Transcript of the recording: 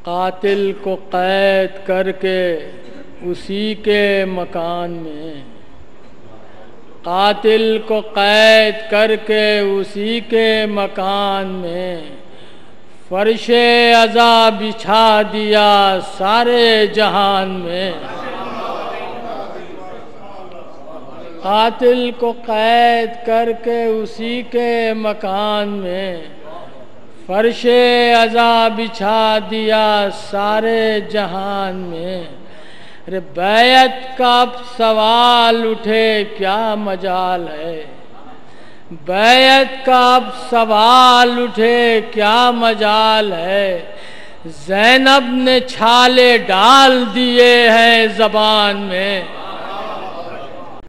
कातिल को कैद करके उसी के मकान में, कातिल को कैद करके उसी के मकान में, फर्शे अज़ा बिछा दिया सारे जहान में। कातिल को कैद करके उसी के मकान में, फर्शे अज़ा बिछा दिया सारे जहान में। अरे बैत का अब सवाल उठे क्या मजाल है, बैत का अब सवाल उठे क्या मजाल है। ज़ैनब ने छाले डाल दिए हैं ज़बान में।